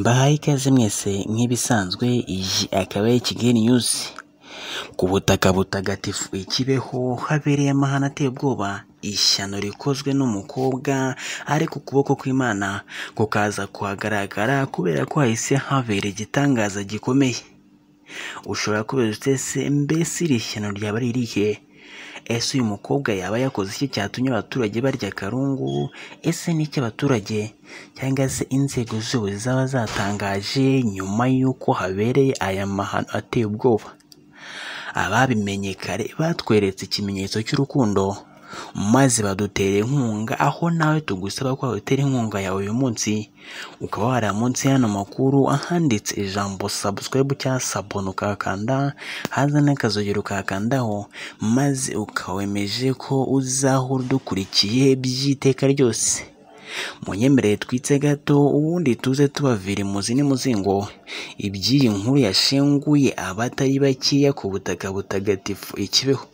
Mbahaye ikaze mwese nk'ibisanzwe, iyi akaba ari Kigali News. Ku butaka butagatifu i Kibeho habereye amahano ateye ubwoba, ishyano rikozwe n'umukobwa ariko ukuboko kw'Imana kukaza kuhagaragara kubera ko hahise habera igitangaza gikomeye. Ushobora kubaza ute mbese iri shyano ryaba ari irihe? Ese uyu mukobwa yaba yakoze iki cyatumye abaturage barya akarungu? Ese ni iki abaturage cyangwa se inzego z'ubuyobozi zaba zatangaje nyuma y'uko habereye aya mahano ateye ubwoba? Ababimenye kare batweretse ikimenyetso cy'urukundo maze badutera inkunga, aho nawe tugusaba ko wadutera inkunga yawe uyu munsi, ukaba wareba munsi y'ano makuru ahanditse ijambo subscribe cyangwa sabone ukakanda, haza n'akazogero ukakandaho, maze ukawemeje ko uzahora udukurikiye by'iteka ryose. Munyemerere twitse gato ubundi tuze tubavira imuzi n'umuzingo iby'iyi nkuru yashenguye abatari bakeya ku butaka butagatifu i Kibeho.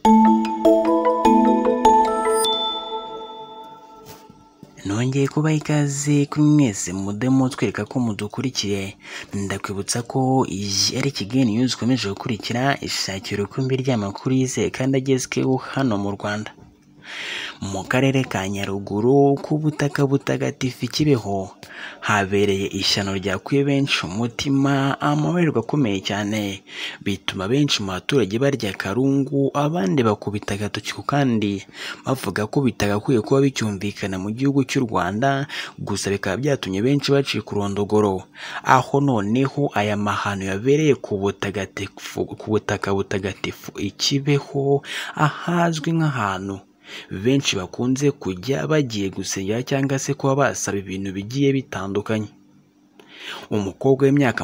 Nongeye kubaha ikaze kuri mwese mudemo twereka ko mudukurikiye. Ndakwibutsa ko iyi ari Kigali News ikomeje gukurikira, ishakira urukumbi ry'amakuru yizewe kandi agezweho hano mu Rwanda. Mu karere ka Nyaruguru ku butaka butagatifu i Kibeho habereye ishyano ryakuye benshi umutima, amabarirwa akomeye cyane, bituma benshi mu baturage barya akarungu, abandi bakubita agatoki ku kandi bavuga ko bitagakwiye kuba bicyumvikana mu gihugu cy'u Rwanda, gusa bikaba byatumye benshi bacika urondogoro, aho noneho aya mahano yabereye ku butaka butagatifu i Kibeho, ahazwi nk'ahantu benshi bakunze kujya bagiye gusengera cyangwa se kuba basaba ibintu bigiye bitandukanye. Umukobwa w'imyaka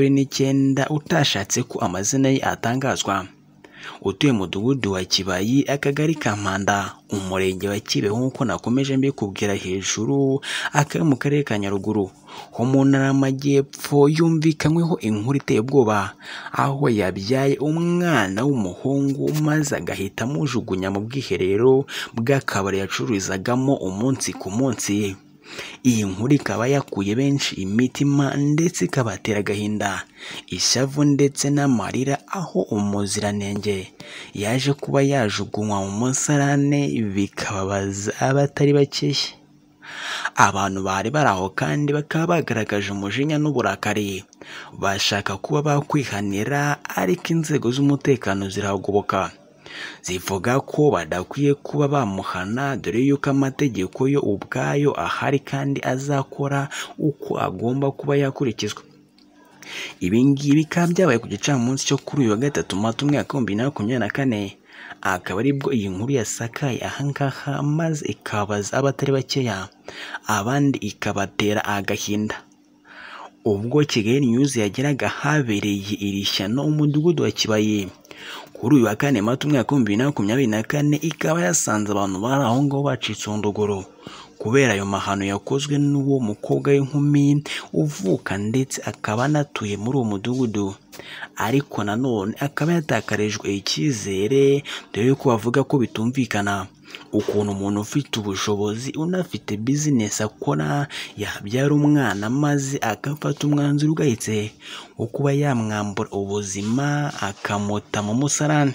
29 utashatse ko amazina ye atangazwa, utuye mu mudugudu wa Kibayi, akagari ka Mpanda, umurenge wa Kibeho nk'uko nakomeje mbikubwira hejuru, akaba mu karere ka Nyaruguru ho mu ntara y'Amajyepfo, yumvikanyweho inkuru iteye ubwoba, aho yabyaye umwana w'umuhungu maze agahita amujugunya mu bwiherero bw'akabari yacururizagamo umunsi ku munsi. Iyi nkuru ikaba yakuye benshi imitima ndetse ikabatera agahinda, ishavu ndetse n'amarira, aho umuziranenge yaje kuba yajugunywa mu musarane, bikababaza abatari bakeya. Abantu bari bari aho kandi bakaba bagaragaje umujinya n'uburakari, bashaka kuba bakwihanira, ariko inzego z'umutekano zirahagoboka zivuga ko badakwiye kuba bamuhana, dore yuko amategeko yo ubwayo ahari kandi azakora uko agomba kuba yakurikizwa. Ibi ngibi bikaba byabaye ku gicamunsi cyo kuri uyu wa gatatu Mata umwaka w'2024, akaba aribwo iyi nkuru yasakaye ahangaha, maze ikabaza abatari bakeya, abandi ikabatera agahinda. Ubwo Kigali News yageraga habereye iri shyano umudugudu wa Kibayi kuri uyu wa kane Mata umwaka w'2024, ikaba yasanze abantu bari aho ngaho bacitse urondogoro kubera ayo mahano yakozwe n'uwo mukobwa w'inkumi uvuka ndetse akaba anatuye muri uwo mudugudu, ariko nanone akaba yatakarijwe icyizere, dore yuko bavuga ko bitumvikana ukuntu umuntu ufite ubushobozi unafite business akora yabyara umwana maze agafata umwanzuro ugahitse wo kuba yamwambura ubuzima akamuta mu musarane.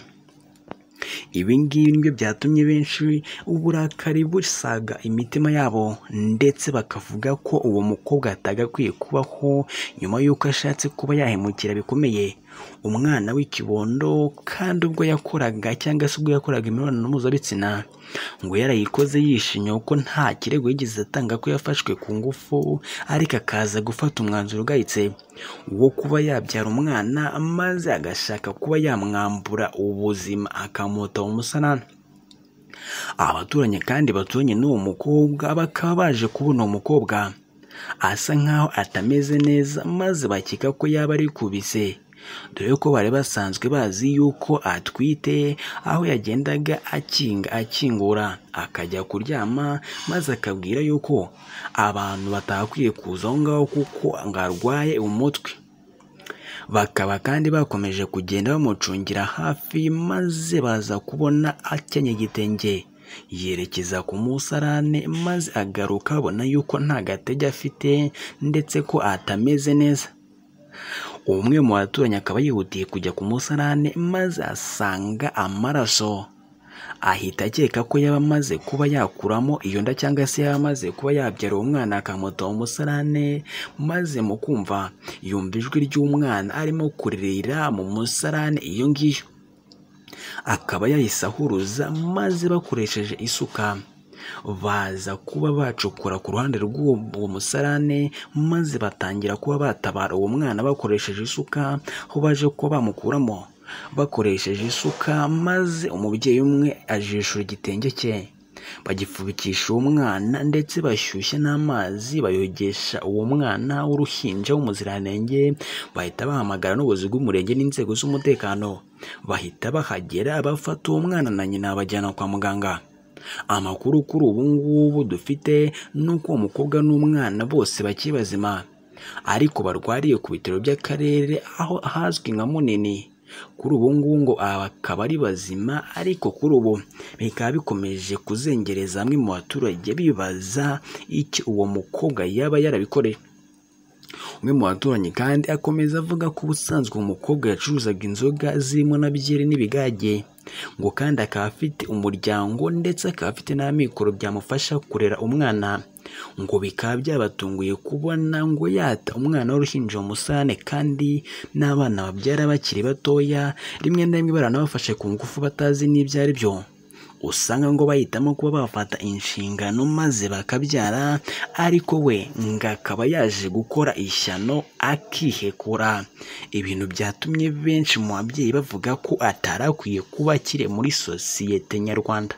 Ibi ngibi nibyo byatumye benshi uburakari busaga imitima yabo, ndetse bakavuga ko uwo mukobwa atagakwiye kubaho nyuma y'uko ashatse kuba yahemukira bikomeye umwana w'ikibondo, kandi ubwo yakoraga cyangwa se ubwo yakoraga imibonano mpuzabitsina ngo yarayikoze yishimye kuko nta kirego yigeze atanga ko yafashwe ku ngufu, ariko akaza gufata umwanzuro ugayitse wo kuba yabyara umwana maze agashaka kuba yamwambura ubuzima akamuta mu musarane. Abaturanyi kandi baturanye n'uwo mukobwa bakaba baje kubona uwo mukobwa asa nkaho atameze neza, maze bakeka ko yaba ari kubise, dore ko bari basanzwe bazi yuko atwite, aho yagendaga akingura akajya kuryama, maze akabwira yuko abantu batakwiye kuza aho ngaho kuko ngo arwaye umutwe. Bakaba kandi bakomeje kugenda bamucungira hafi, maze baza kubona akenyeye igitenge yerekeza ku musarane maze agaruka abona yuko nta gatege afite ndetse ko atameze neza. Umwe mu baturanyi akaba yihutiye kujya ku musarane maze asanga amaraso, ahita akeka ko yaba amaze kuba yakuramo iyo nda cyangwa se yaba amaze kuba yabyara umwana akamuta mu musarane, maze mu kumva yumva ijwi ry'umwana arimo kuririra mu musarane iyo ngiyo, akaba yahise ahuruza maze bakoresheje isuka baza kuba bacukura ku ruhande rw'uwo musarane maze batangira kuba batabara uwo mwana bakoresheje isuka, aho baje kuba bamukuramo bakoresheje isuka, maze umubyeyi umwe ajishura igitenge cye bagipfubikisha uwo mwana ndetse bashyushya n'amazi bayogesha uwo mwana w'uruhinja w'umuziranenge, bahita bahamagara n'ubuyobozi bw'umurenge n'inzego z'umutekano, bahita bahagera bafata uwo mwana na nyina bajyana kwa muganga. Amakuru kuri ubu ngubu dufite nuko uwo mukobwa n'umwana bose bakiri bazima ariko barwariye ku bitaro by'akarere aho hazwi nka Munini. Kuri ubu ngubu ngo bakaba ari bazima, ariko kuri ubu bikaba bikomeje kuzengereza bamwe mu baturage bibaza icyo uwo mukobwa yaba yarabikoreye. Umwe mu baturanyi kandi akomeza avuga ko ubusanzwe umukobwa yacuruzaga inzoga zirimo na byeri n'ibigage, ngo kandi akaba afite umuryango ndetse akaba afite n'amikoro byamufasha kurera umwana, ngo bikaba byabatunguye kubona ngo yata umwana w'uruhinja mu musarane kandi n'abana babyara bakiri batoya, rimwe na rimwe baranabafashe ku ngufu batazi n'ibyo ari byo. Usanga ngo bahitamo kuba bafata inshingano maze bakabyara, ariko we ngo akaba yaje gukora ishyano akihekura, ibintu byatumye benshi mu babyeyi bavuga ko atarakwiye kuba akiri muri sosiyete nyarwanda.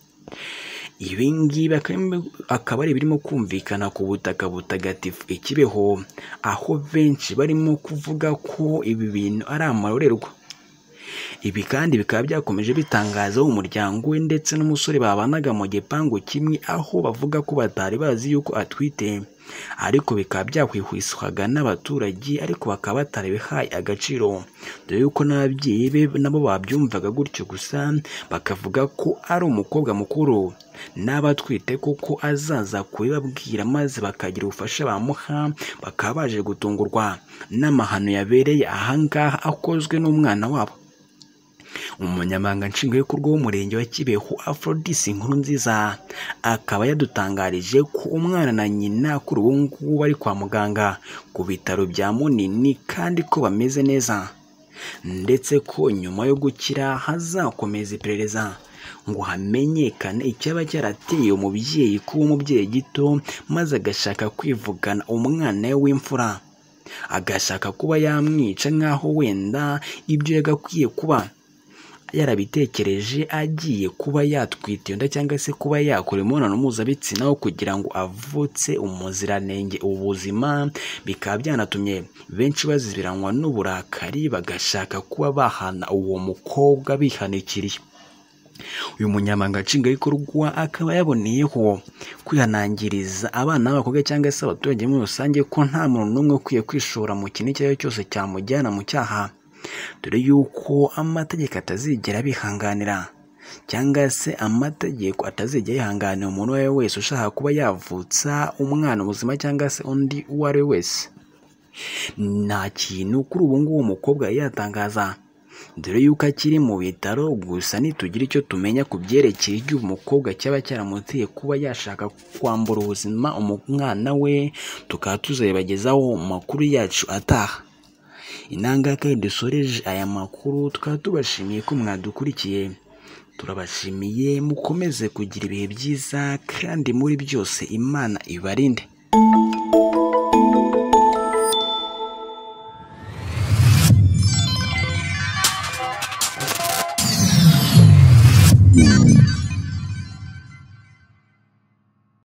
Ibi ngibi akaba ari birimo kumvikana ku butaka butagatifu i Kibeho, aho benshi barimo kuvuga ko ibi bintu ari amarorerwa. Ibi kandi bikaba byakomeje bitangaza umuryango we ndetse n'umusore babanaga mu gipangu kimwe, aho bavuga ko batari bazi yuko atwite, ariko bikaba byakwihwiswaga n'abaturage ariko bakaba batarabihaye agaciro, dore yuko n'ababyeyi be nabo babyumvaga gutyo gusa bakavuga ko ari umukobwa mukuru n'abatwite kuko azaza kubibabwira maze bakagira ubufasha bamuha, bakaba baje gutungurwa n'amahano yabereye ahangaha akozwe n'umwana wabo. Umunyamabanga nshingwabikorwa w'umurenge wa Kibeho Aphrodis Nkurunziza akaba yadutangarije ko umwana na nyina kuri ubu ngubu bari kwa muganga ku bitaro bya Munini kandi ko bameze neza, ndetse ko nyuma yo gukira hazakomeza iperereza ngo hamenyekane icyaba cyarateye umubyeyi kuba umubyeyi gito maze agashaka kwivugana umwana we w'imfura, agashaka kuba yamwica nk'aho wenda ibyo yagakwiye kuba yarabitekereje agiye kuba yatwita iyo nda cyangwa se kuba yakora imibonano mpuzabitsina aho kugira ngo avutse umuziranenge. Ubuzima bikaba byanatumye benshi bazibiranwa n'uburakari bagashaka kuba bahana uwo mukobwa bihanikiriye. Uyu munyamabanga nshingwabikorwa akaba yaboneyeho kwihanangiriza abana b'abakobwa cyangwa se abaturage muri rusange ko nta muntu n'umwe ukwiye kwishora mu kintu icyo ari cyo cyose cyamujyana mu cyaha, dore yuko amategeko atazigera bihanganira cyangwa se amategeko atazigera yihanganira umuntu uwo ari we wese ushaka kuba yavutsa umwana ubuzima cyangwa se undi uwo ari we wese. Nta kintu kuri ubu ngubu umukobwa yatangaza, dore yuko akiri mu bitaro, gusa nitugira icyo tumenya ku byerekeye iby'uyu mukobwa cyaba cyaramuteye kuba yashaka kwambura ubuzima umwana we, tukaba tuzabibagezaho mu makuru yacu ataha. Inangaka dusoreje aya makuru, tukaba tubashimiye ko mwadukurikiye, turabashimiye mukomeze kugira ibihe byiza kandi muri byose Imana ibarinde.